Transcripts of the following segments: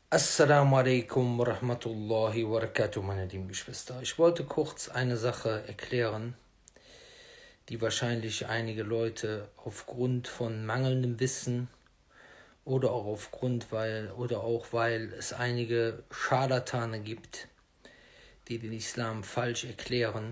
Assalamu alaikum wa rahmatullahi wa barakatuh, meine lieben Geschwister. Ich wollte kurz eine Sache erklären, die wahrscheinlich einige Leute aufgrund von mangelndem Wissen oder auch weil es einige Scharlatane gibt, die den Islam falsch erklären,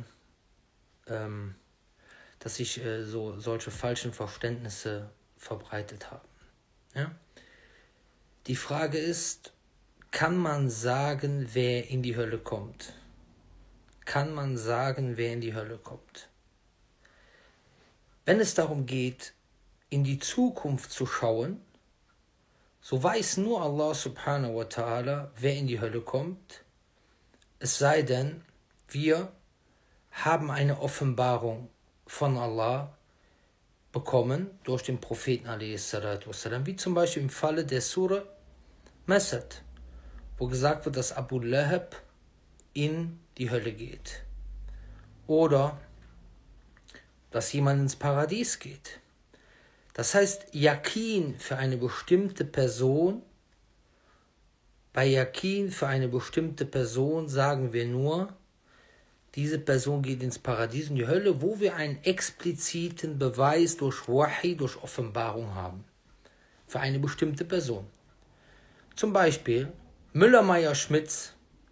dass sich solche falschen Verständnisse verbreitet haben. Ja? Die Frage ist, kann man sagen, wer in die Hölle kommt? Kann man sagen, wer in die Hölle kommt? Wenn es darum geht, in die Zukunft zu schauen, so weiß nur Allah subhanahu wa ta'ala, wer in die Hölle kommt, es sei denn, wir haben eine Offenbarung von Allah bekommen durch den Propheten a.s., wie zum Beispiel im Falle der Surah Masad, wo gesagt wird, dass Abu Lahab in die Hölle geht. Oder dass jemand ins Paradies geht. Das heißt, Yaqin für eine bestimmte Person, bei Yaqin für eine bestimmte Person sagen wir nur, diese Person geht ins Paradies, in die Hölle, wo wir einen expliziten Beweis durch Wahi, durch Offenbarung haben. Für eine bestimmte Person. Zum Beispiel Müller-Meyer-Schmitz,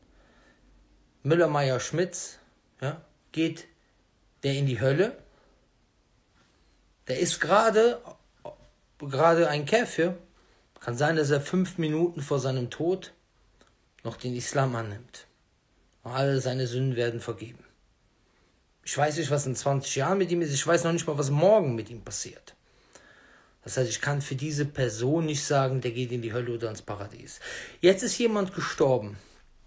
ja, geht der in die Hölle, der ist gerade ein Käfir, kann sein, dass er 5 Minuten vor seinem Tod noch den Islam annimmt. Und alle seine Sünden werden vergeben. Ich weiß nicht, was in 20 Jahren mit ihm ist, ich weiß noch nicht mal, was morgen mit ihm passiert. Das heißt, ich kann für diese Person nicht sagen, der geht in die Hölle oder ins Paradies. Jetzt ist jemand gestorben.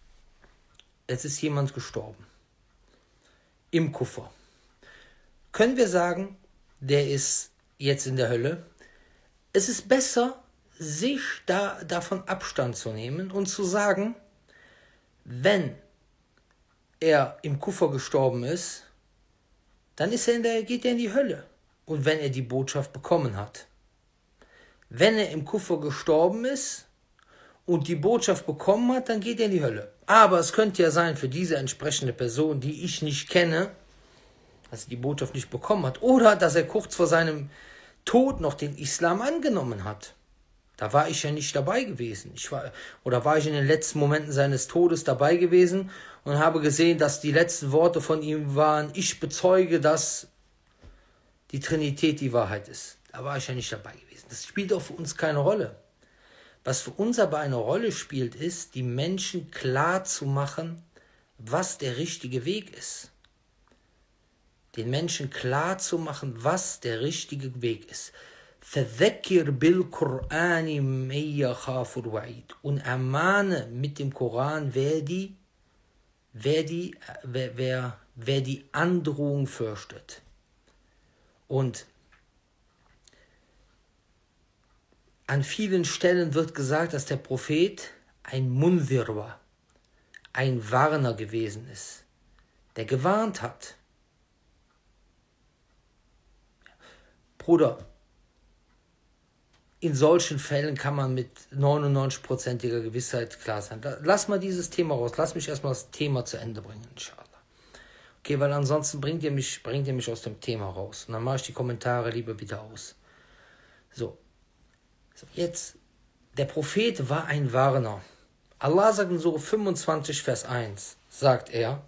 Im Kuffer. Können wir sagen, der ist jetzt in der Hölle? Es ist besser, sich davon Abstand zu nehmen und zu sagen, wenn er im Kuffer gestorben ist, dann geht er in die Hölle. Und wenn er die Botschaft bekommen hat. Wenn er im Kuffer gestorben ist und die Botschaft bekommen hat, dann geht er in die Hölle. Aber es könnte ja sein, für diese entsprechende Person, die ich nicht kenne, dass er die Botschaft nicht bekommen hat, oder dass er kurz vor seinem Tod noch den Islam angenommen hat. Da war ich ja nicht dabei gewesen. War ich in den letzten Momenten seines Todes dabei gewesen und habe gesehen, dass die letzten Worte von ihm waren, ich bezeuge, dass die Trinität die Wahrheit ist. Da war ich ja nicht dabei gewesen. Das spielt auch für uns keine Rolle. Was für uns aber eine Rolle spielt, ist, die Menschen klar zu machen, was der richtige Weg ist. Den Menschen klar zu machen, was der richtige Weg ist. فَذَكِّرْ بِالْقُرْآنِ مَنْ يَخَافُ الْوَعِيدِ. Und ermahne mit dem Koran, wer die Androhung fürchtet. Und an vielen Stellen wird gesagt, dass der Prophet ein Munzir war, ein Warner gewesen ist, der gewarnt hat. Bruder, in solchen Fällen kann man mit 99%iger Gewissheit klar sein. Lass mal dieses Thema raus, lass mich erstmal das Thema zu Ende bringen, inshallah. Okay, weil ansonsten bringt ihr mich aus dem Thema raus. Und dann mache ich die Kommentare lieber wieder aus. So, jetzt, der Prophet war ein Warner. Allah sagt in Surah 25, Vers 1, sagt er,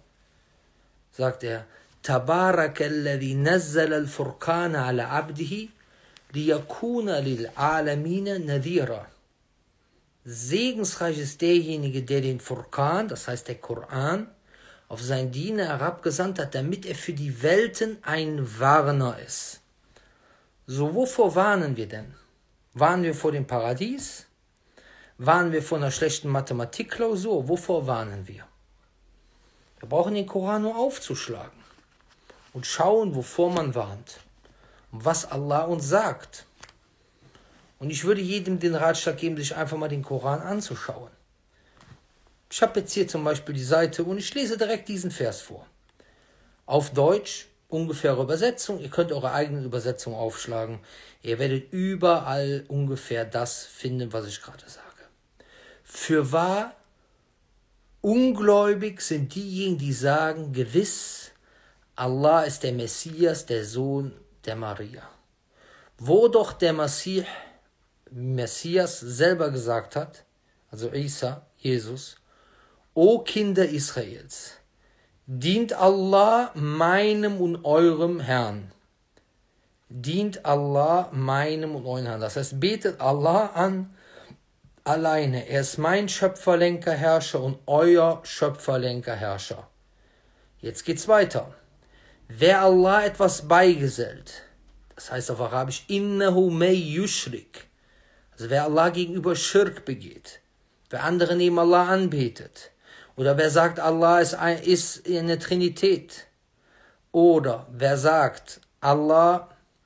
Tabarakalladhi nazzala al-Furqana ala abdihi liyakuna lil'alamina nadhira. Segensreich ist derjenige, der den Furqan, das heißt der Koran, auf seinen Diener herabgesandt hat, damit er für die Welten ein Warner ist. So, wovor warnen wir denn? Warnen wir vor dem Paradies? Warnen wir vor einer schlechten Mathematikklausur? Wovor warnen wir? Wir brauchen den Koran nur aufzuschlagen und schauen, wovor man warnt und was Allah uns sagt. Und ich würde jedem den Ratschlag geben, sich einfach mal den Koran anzuschauen. Ich habe jetzt hier zum Beispiel die Seite und ich lese direkt diesen Vers vor. Auf Deutsch, ungefähre Übersetzung. Ihr könnt eure eigene Übersetzung aufschlagen. Ihr werdet überall ungefähr das finden, was ich gerade sage. Fürwahr, ungläubig sind diejenigen, die sagen, gewiss, Allah ist der Messias, der Sohn der Maria. Wo doch der Messias selber gesagt hat, also Isa, Jesus, O Kinder Israels, dient Allah meinem und eurem Herrn. Dient Allah meinem und eurem Herrn. Das heißt, betet Allah an alleine. Er ist mein Schöpferlenker, Herrscher und euer Schöpferlenker, Herrscher. Jetzt geht's weiter. Wer Allah etwas beigesellt, das heißt auf Arabisch, innahu may yushrik, also wer Allah gegenüber Schirk begeht, wer andere neben Allah anbetet, oder wer sagt, Allah ist eine Trinität, oder wer sagt, Allah,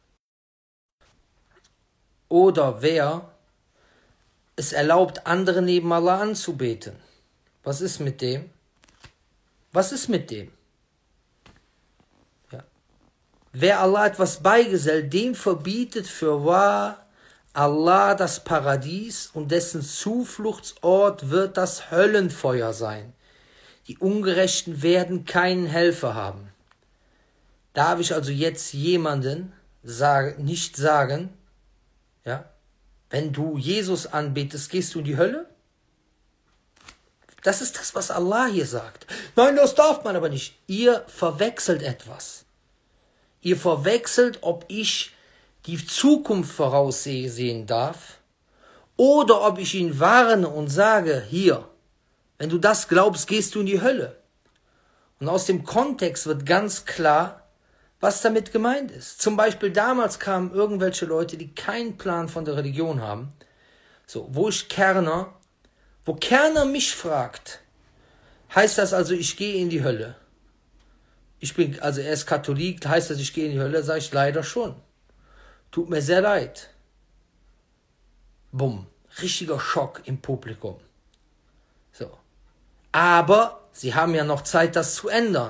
oder wer es erlaubt, andere neben Allah anzubeten. Was ist mit dem? Was ist mit dem? Ja. Wer Allah etwas beigesellt, dem verbietet fürwahr Allah das Paradies und dessen Zufluchtsort wird das Höllenfeuer sein. Die Ungerechten werden keinen Helfer haben. Darf ich also jetzt jemanden nicht sagen, ja, wenn du Jesus anbetest, gehst du in die Hölle? Das ist das, was Allah hier sagt. Nein, das darf man aber nicht. Ihr verwechselt etwas. Ihr verwechselt, ob ich die Zukunft voraussehen darf oder ob ich ihn warne und sage, hier, wenn du das glaubst, gehst du in die Hölle. Und aus dem Kontext wird ganz klar, was damit gemeint ist. Zum Beispiel damals kamen irgendwelche Leute, die keinen Plan von der Religion haben. So, wo Kerner mich fragt, heißt das also, ich gehe in die Hölle? Er ist Katholik, heißt das, ich gehe in die Hölle? Sage ich leider schon. Tut mir sehr leid. Bumm, richtiger Schock im Publikum. So. Aber sie haben ja noch Zeit, das zu ändern.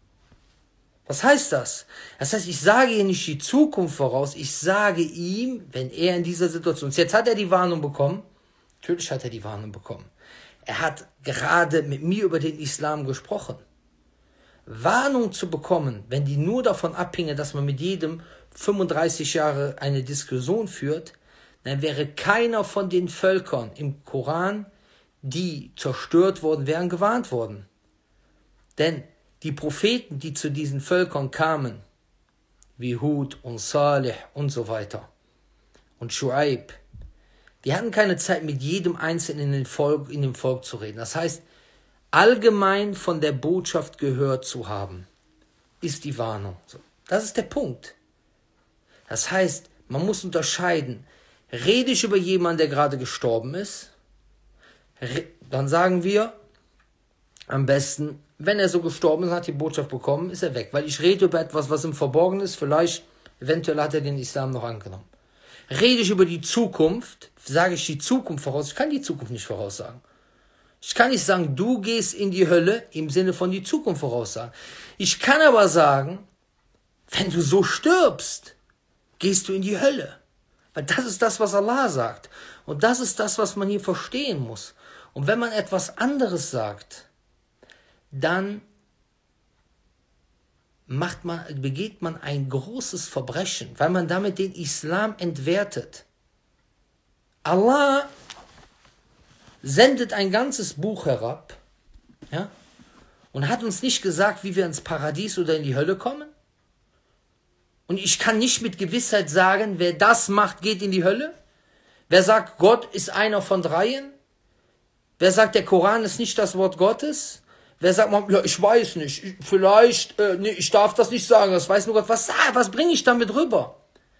Was heißt das? Das heißt, ich sage ihr nicht die Zukunft voraus, ich sage ihm, wenn er in dieser Situation ist. Jetzt hat er die Warnung bekommen. Natürlich hat er die Warnung bekommen. Er hat gerade mit mir über den Islam gesprochen. Warnung zu bekommen, wenn die nur davon abhinge, dass man mit jedem 35 Jahre eine Diskussion führt, dann wäre keiner von den Völkern im Koran, die zerstört worden wären, gewarnt worden. Denn die Propheten, die zu diesen Völkern kamen, wie Hud und Salih und so weiter und Shu'aib, die hatten keine Zeit, mit jedem Einzelnen in dem Volk zu reden. Das heißt, allgemein von der Botschaft gehört zu haben, ist die Warnung. So, das ist der Punkt. Das heißt, man muss unterscheiden, rede ich über jemanden, der gerade gestorben ist, dann sagen wir, am besten, wenn er so gestorben ist, hat die Botschaft bekommen, ist er weg. Weil ich rede über etwas, was im Verborgenen ist, eventuell hat er den Islam noch angenommen. Rede ich über die Zukunft, sage ich die Zukunft voraus, ich kann die Zukunft nicht voraussagen. Ich kann nicht sagen, du gehst in die Hölle, im Sinne von die Zukunft voraussagen. Ich kann aber sagen, wenn du so stirbst, gehst du in die Hölle. Weil das ist das, was Allah sagt. Und das ist das, was man hier verstehen muss. Und wenn man etwas anderes sagt, dann begeht man ein großes Verbrechen, weil man damit den Islam entwertet. Allah sendet ein ganzes Buch herab, ja, und hat uns nicht gesagt, wie wir ins Paradies oder in die Hölle kommen. Und ich kann nicht mit Gewissheit sagen, wer das macht, geht in die Hölle. Wer sagt, Gott ist einer von dreien? Wer sagt, der Koran ist nicht das Wort Gottes? Wer sagt, ja, ich weiß nicht, vielleicht, nee, ich darf das nicht sagen, das weiß nur Gott. Was bringe ich damit rüber?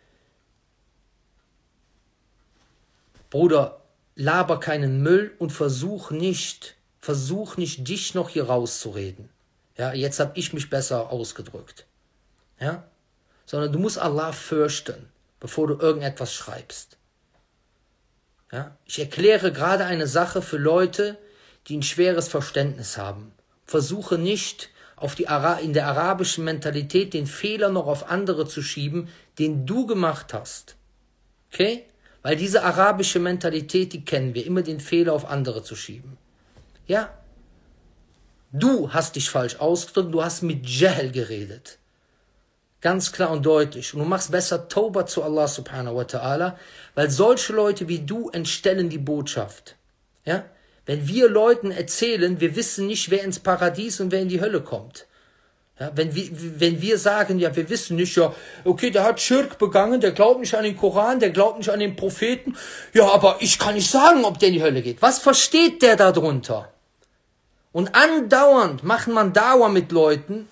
Bruder, laber keinen Müll und versuch nicht, dich noch hier rauszureden. Ja, jetzt habe ich mich besser ausgedrückt. Ja? Sondern du musst Allah fürchten, bevor du irgendetwas schreibst. Ja? Ich erkläre gerade eine Sache für Leute, die ein schweres Verständnis haben. Versuche nicht, in der arabischen Mentalität den Fehler noch auf andere zu schieben, den du gemacht hast. Okay? Weil diese arabische Mentalität, die kennen wir, immer den Fehler auf andere zu schieben. Ja? Du hast dich falsch ausgedrückt, du hast mit Jahl geredet. Ganz klar und deutlich. Und du machst besser Tauba zu Allah subhanahu wa ta'ala, weil solche Leute wie du entstellen die Botschaft. Ja? Wenn wir Leuten erzählen, wir wissen nicht, wer ins Paradies und wer in die Hölle kommt. Ja, wenn wir sagen, ja, wir wissen nicht, ja, okay, der hat Schirk begangen, der glaubt nicht an den Koran, der glaubt nicht an den Propheten, ja, aber ich kann nicht sagen, ob der in die Hölle geht. Was versteht der darunter? Und andauernd macht man Dawa mit Leuten,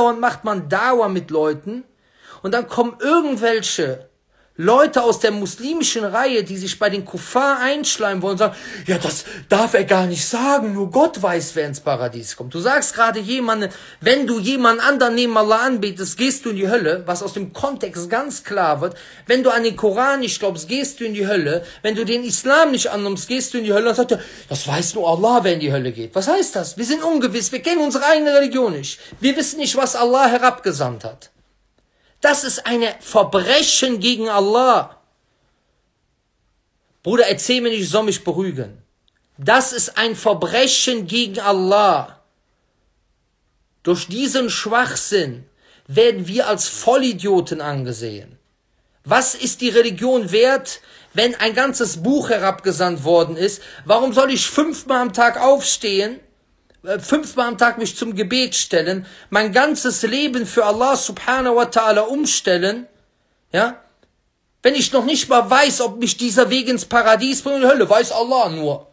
und dann kommen irgendwelche Leute aus der muslimischen Reihe, die sich bei den Kuffar einschleimen wollen und sagen, ja, das darf er gar nicht sagen, nur Gott weiß, wer ins Paradies kommt. Du sagst gerade jemanden, wenn du jemanden anderen neben Allah anbetest, gehst du in die Hölle, was aus dem Kontext ganz klar wird. Wenn du an den Koran nicht glaubst, gehst du in die Hölle. Wenn du den Islam nicht annimmst, gehst du in die Hölle. Dann sagt er, das weiß nur Allah, wer in die Hölle geht. Was heißt das? Wir sind ungewiss, wir kennen unsere eigene Religion nicht. Wir wissen nicht, was Allah herabgesandt hat. Das ist ein Verbrechen gegen Allah. Bruder, erzähl mir nicht, ich soll mich beruhigen. Das ist ein Verbrechen gegen Allah. Durch diesen Schwachsinn werden wir als Vollidioten angesehen. Was ist die Religion wert, wenn ein ganzes Buch herabgesandt worden ist? Warum soll ich 5-mal am Tag aufstehen, 5-mal am Tag mich zum Gebet stellen, mein ganzes Leben für Allah subhanahu wa ta'ala umstellen, ja? Wenn ich noch nicht mal weiß, ob mich dieser Weg ins Paradies bringt, in die Hölle, weiß Allah nur.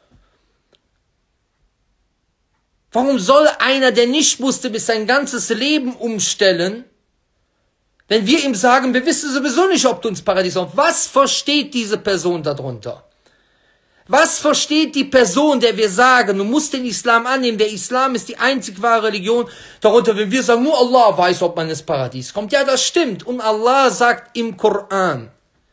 Warum soll einer, der nicht wusste, bis sein ganzes Leben umstellen, wenn wir ihm sagen, wir wissen sowieso nicht, ob du ins Paradies kommst? Was versteht diese Person darunter? Was versteht die Person, der wir sagen, du musst den Islam annehmen, der Islam ist die einzig wahre Religion, darunter, wenn wir sagen, nur Allah weiß, ob man ins Paradies kommt. Ja, das stimmt. Und Allah sagt im Koran,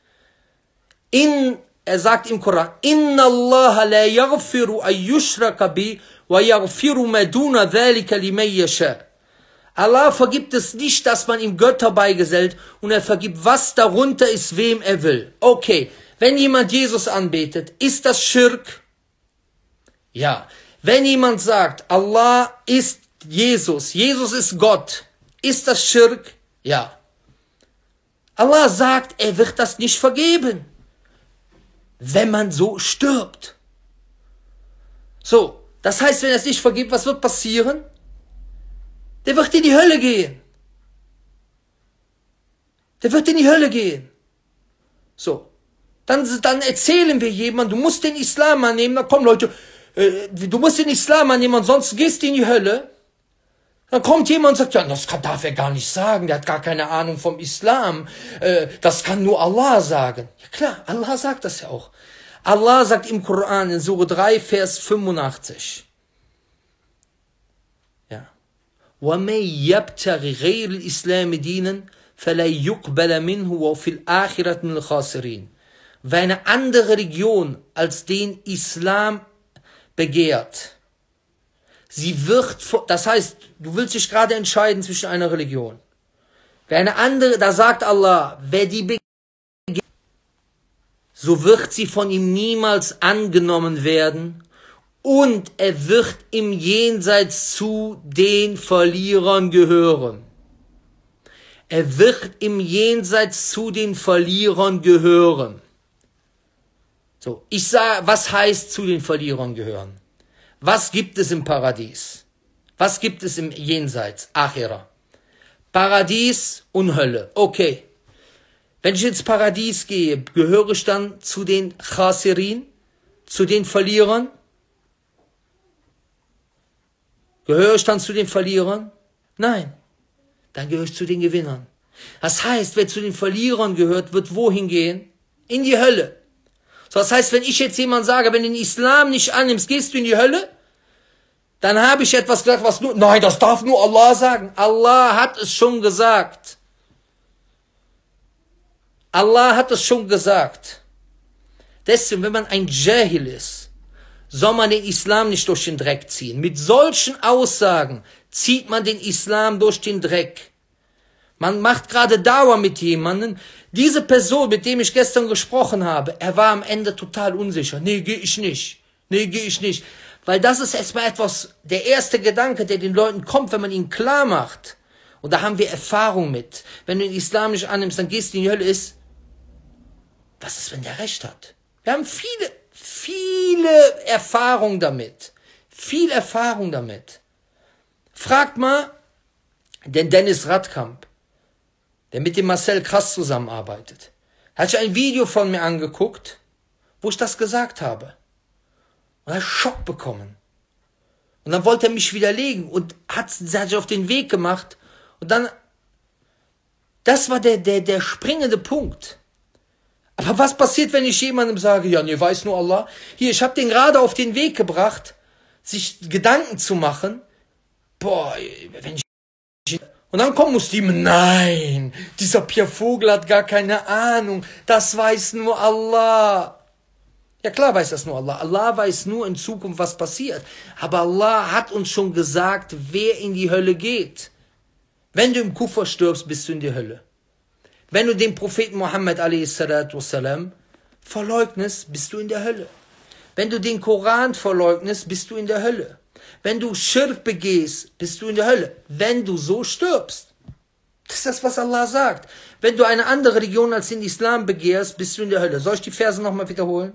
er sagt im Koran, Inna Allah la yaghfiru an yushraka bi wa yaghfiru ma duna dhalika liman yasha. Allah vergibt es nicht, dass man ihm Götter beigesellt, und er vergibt, was darunter ist, wem er will. Okay. Wenn jemand Jesus anbetet, ist das Schirk? Ja. Wenn jemand sagt, Allah ist Jesus, Jesus ist Gott, ist das Schirk? Ja. Allah sagt, er wird das nicht vergeben, wenn man so stirbt. So, das heißt, wenn er es nicht vergibt, was wird passieren? Der wird in die Hölle gehen. Der wird in die Hölle gehen. So. Dann erzählen wir jemandem, du musst den Islam annehmen, dann kommen Leute, du musst den Islam annehmen, ansonsten gehst du in die Hölle. Dann kommt jemand und sagt, ja, das darf er gar nicht sagen, der hat gar keine Ahnung vom Islam, das kann nur Allah sagen. Ja klar, Allah sagt das ja auch. Allah sagt im Koran in Sure 3, Vers 85. Ja. وَمَنْ يَبْتَغِ غَيْرَ الْإِسْلَامِ دِينًا فَلَا يُقْبَلَ مِنْهُ وَفِي الْآخِرَةِ مِنَ الْخَاسِرِينَ. Wer eine andere Religion als den Islam begehrt, das heißt, du willst dich gerade entscheiden zwischen einer Religion. Wer eine andere, da sagt Allah, wer die begehrt, so wird sie von ihm niemals angenommen werden, und er wird im Jenseits zu den Verlierern gehören. Er wird im Jenseits zu den Verlierern gehören. So, ich sage, was heißt zu den Verlierern gehören? Was gibt es im Paradies? Was gibt es im Jenseits? Achira. Paradies und Hölle. Okay. Wenn ich ins Paradies gehe, gehöre ich dann zu den Khasirin? Zu den Verlierern? Gehöre ich dann zu den Verlierern? Nein. Dann gehöre ich zu den Gewinnern. Das heißt, wer zu den Verlierern gehört, wird wohin gehen? In die Hölle. So, das heißt, wenn ich jetzt jemand sage, wenn du den Islam nicht annimmst, gehst du in die Hölle, dann habe ich etwas gesagt, was nur, nein, das darf nur Allah sagen. Allah hat es schon gesagt. Allah hat es schon gesagt. Deswegen, wenn man ein Jahil ist, soll man den Islam nicht durch den Dreck ziehen. Mit solchen Aussagen zieht man den Islam durch den Dreck. Man macht gerade Dauer mit jemandem. Diese Person, mit dem ich gestern gesprochen habe, er war am Ende total unsicher. Nee, gehe ich nicht. Nee, gehe ich nicht. Weil das ist erstmal etwas, der erste Gedanke, der den Leuten kommt, wenn man ihnen klar macht. Und da haben wir Erfahrung mit. Wenn du den Islam nicht annimmst, dann gehst du in die Hölle, was ist, wenn der Recht hat? Wir haben viele Erfahrung damit. Viel Erfahrung damit. Fragt mal den Dennis Radkamp, der mit dem Marcel Krass zusammenarbeitet. Er hat sich ein Video von mir angeguckt, wo ich das gesagt habe. Und er hat Schock bekommen. Und dann wollte er mich widerlegen und hat sich auf den Weg gemacht. Und dann, das war der springende Punkt. Aber was passiert, wenn ich jemandem sage, ja, nee, weiß nur Allah. Hier, ich habe den gerade auf den Weg gebracht, sich Gedanken zu machen. Boah, wenn ich... Und dann kommen Muslime, nein, dieser Pierre Vogel hat gar keine Ahnung, das weiß nur Allah. Ja klar weiß das nur Allah. Allah weiß nur in Zukunft, was passiert. Aber Allah hat uns schon gesagt, wer in die Hölle geht. Wenn du im Kuffer stirbst, bist du in die Hölle. Wenn du den Propheten Muhammad a.s. verleugnest, bist du in der Hölle. Wenn du den Koran verleugnest, bist du in der Hölle. Wenn du Schirk begehst, bist du in der Hölle. Wenn du so stirbst. Das ist das, was Allah sagt. Wenn du eine andere Religion als den Islam begehrst, bist du in der Hölle. Soll ich die Verse nochmal wiederholen?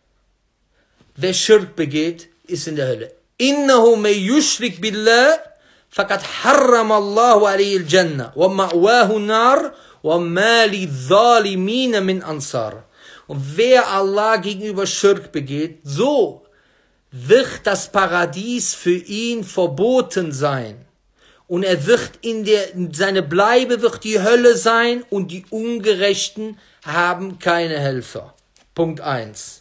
Wer Schirk begeht, ist in der Hölle. Innahu me yushrik billah, faqad harrama Allahu alayhi al-Jannah, wa ma'wahu nar, wa ma li zalimina min ansar. Und wer Allah gegenüber Schirk begeht, so wird das Paradies für ihn verboten sein. Und er wird seine Bleibe wird die Hölle sein und die Ungerechten haben keine Helfer. Punkt 1.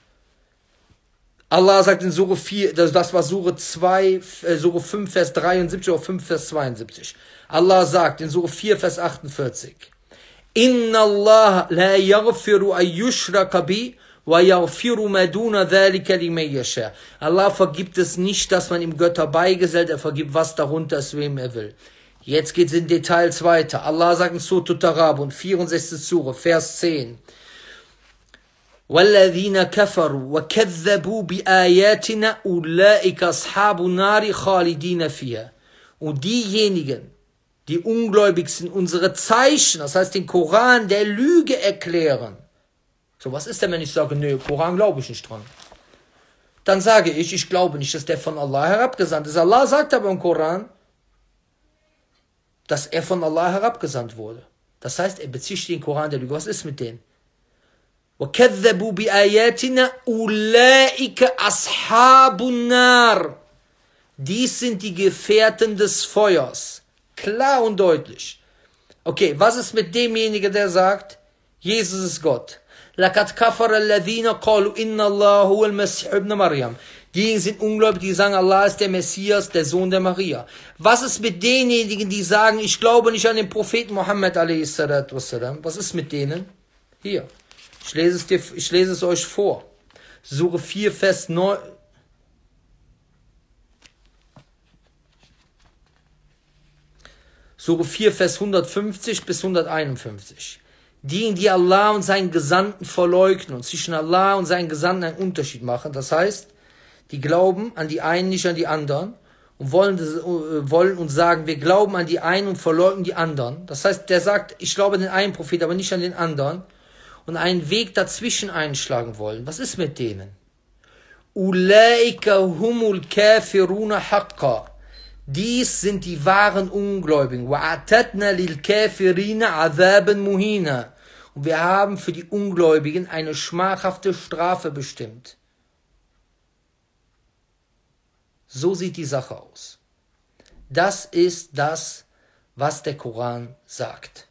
Allah sagt in Sure 4, das war Sure 5, Vers 73 oder 5, Vers 72. Allah sagt in Sure 4, Vers 48. Inna Allah la yaghfiru an yushraka bi wa yaghfiru ma duna dhalika liman yasha. Allah vergibt es nicht, dass man ihm Götter beigesellt, er vergibt, was darunter ist, wem er will. Jetzt geht es in Details weiter. Allah sagt in Surah At-Taghabun, 64. Sure, Vers 10. وَالَّذِينَ كَفَرُوا وَكَذَّبُوا بِآيَاتِنَا أُولَٰئِكَ أَصْحَابُ النَّارِ خَالِدِينَ فِيهَا. Und diejenigen, die ungläubig sind, unsere Zeichen, das heißt den Koran, der Lüge erklären. So, was ist denn, wenn ich sage, nee, Koran glaube ich nicht dran? Dann sage ich glaube nicht, dass der von Allah herabgesandt ist. Allah sagt aber im Koran, dass er von Allah herabgesandt wurde. Das heißt, er bezieht den Koran der Lüge. Was ist mit denen? وَكَذَّبُوا بِآيَاتِنَا أُولَٰئِكَ أَصْحَابُ النَّارِ. Dies sind die Gefährten des Feuers. Klar und deutlich. Okay, was ist mit demjenigen, der sagt, Jesus ist Gott? لَقَدْ كَفَرَ الَّذِينَ قَالُوا إِنَّ اللَّهَ هُوَ الْمَسِيحُ ابْنُ مَرْيَمَ. Diejenigen sind ungläubig, die sagen, Allah ist der Messias, der Sohn der Maria. Was ist mit denjenigen, die sagen, ich glaube nicht an den Propheten Muhammad a.s.? Was ist mit denen? Hier. Ich lese es euch vor. Sure 4, Vers 9. Sure 4, Vers 150 bis 151. Diejenigen, die Allah und seinen Gesandten verleugnen und zwischen Allah und seinen Gesandten einen Unterschied machen. Das heißt, die glauben an die einen, nicht an die anderen. Und wollen und sagen, wir glauben an die einen und verleugnen die anderen. Das heißt, der sagt, ich glaube an den einen Prophet, aber nicht an den anderen. Und einen Weg dazwischen einschlagen wollen. Was ist mit denen? Ulaika humul kafiruna haqqa. Dies sind die wahren Ungläubigen. Wa'atatna lil kafirina azaban muhina. Und wir haben für die Ungläubigen eine schmachhafte Strafe bestimmt. So sieht die Sache aus. Das ist das, was der Koran sagt.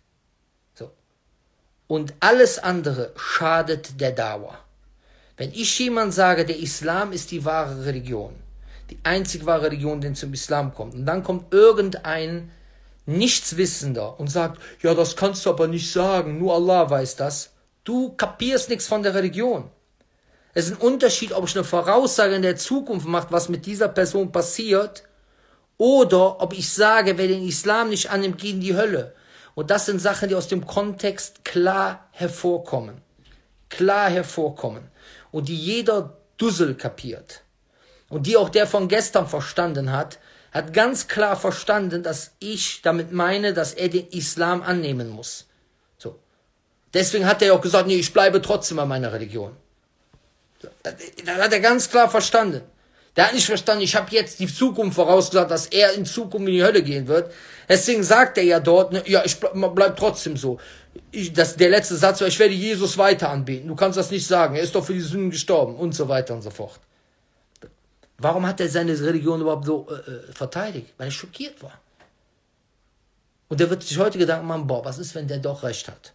Und alles andere schadet der Dauer. Wenn ich jemand sage, der Islam ist die wahre Religion, die einzig wahre Religion, die zum Islam kommt, und dann kommt irgendein Nichtswissender und sagt, ja, das kannst du aber nicht sagen, nur Allah weiß das, du kapierst nichts von der Religion. Es ist ein Unterschied, ob ich eine Voraussage in der Zukunft mache, was mit dieser Person passiert, oder ob ich sage, wer den Islam nicht annimmt, geht in die Hölle. Und das sind Sachen, die aus dem Kontext klar hervorkommen. Klar hervorkommen. Und die jeder Dussel kapiert. Und die auch der von gestern verstanden hat, hat ganz klar verstanden, dass ich damit meine, dass er den Islam annehmen muss. So. Deswegen hat er auch gesagt, nee, ich bleibe trotzdem bei meiner Religion. Das hat er ganz klar verstanden. Der hat nicht verstanden, ich habe jetzt die Zukunft vorausgesagt, dass er in Zukunft in die Hölle gehen wird. Deswegen sagt er ja dort, ne, ja, ich bleib trotzdem so. Der letzte Satz war, ich werde Jesus weiter anbeten. Du kannst das nicht sagen, er ist doch für die Sünden gestorben und so weiter und so fort. Warum hat er seine Religion überhaupt so verteidigt? Weil er schockiert war. Und er wird sich heute Gedanken machen, boah, was ist, wenn der doch recht hat?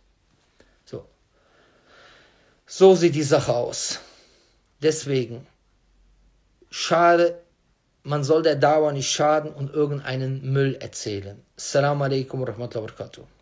So sieht die Sache aus. Deswegen, schade, man soll der Dauer nicht schaden und irgendeinen Müll erzählen. Assalamu alaikum wa rahmatullahi wa barakatuh.